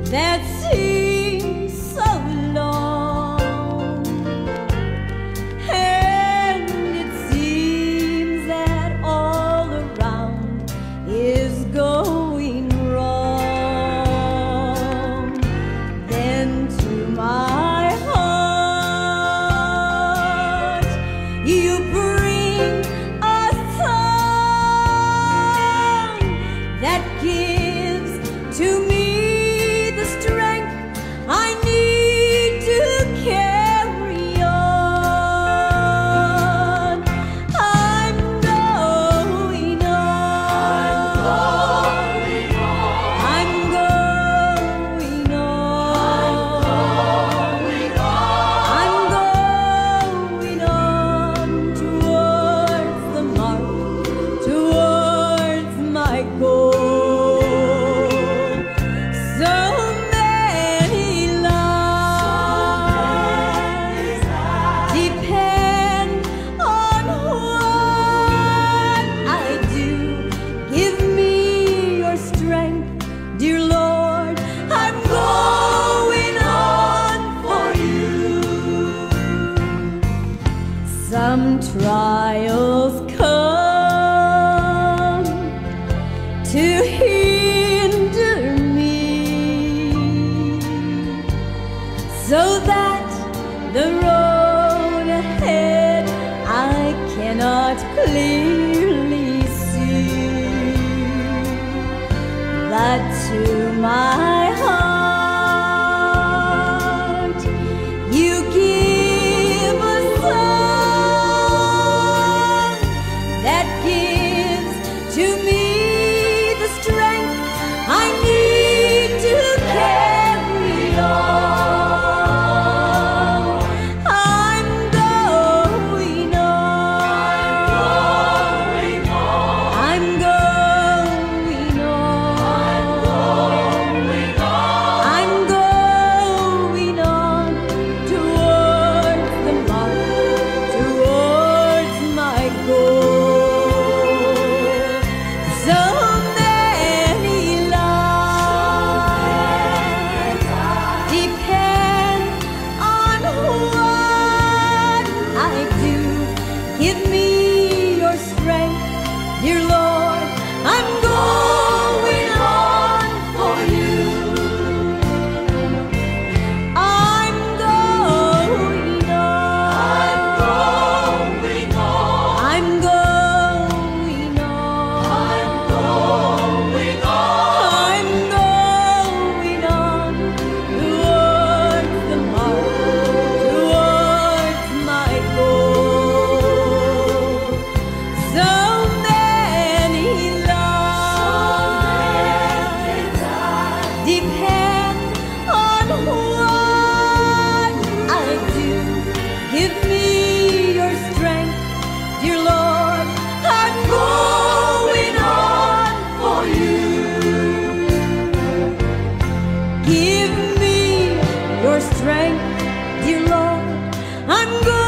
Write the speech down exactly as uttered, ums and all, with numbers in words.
that seems so long, and it seems that all around is going wrong. Then to my heart you bring a song that gives to me the strength I need to carry on. I'm going on. I'm going on. I'm going on towards the mark, towards my goal. Dear Lord, I'm going on for you. Some trials come to hinder me, so that the road ahead I cannot clearly see. But to my heart you give a song that gives to me the strength I need to carry on. I'm going on. I'm going on. Give me your strength, dear Lord, I'm going on for you. I'm going on. I'm going on. I'm going on. I'm going on towards the mark, towards my goal. Depend on what I do. Give me your strength, dear Lord, I'm going on for you. Give me your strength, dear Lord, I'm going